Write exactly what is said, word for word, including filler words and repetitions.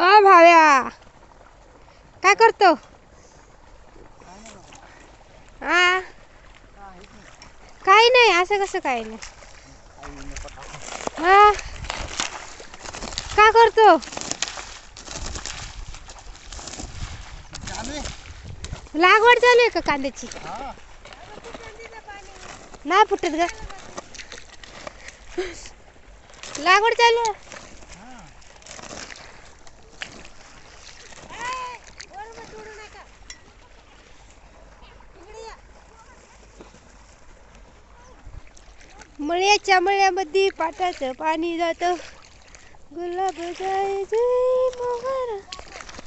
अ भाव्या काय करतो? हा काही नाही, असं कसं काही नाही. हा काय करतो? लागवड चालू आहे का कांद्याची? नाही फुटत ग, लागवड चालू आहे. मळ्याच्या मळ्यामध्ये पाटाचं पाणी जातं, गुलाब जाय जय मोहरा.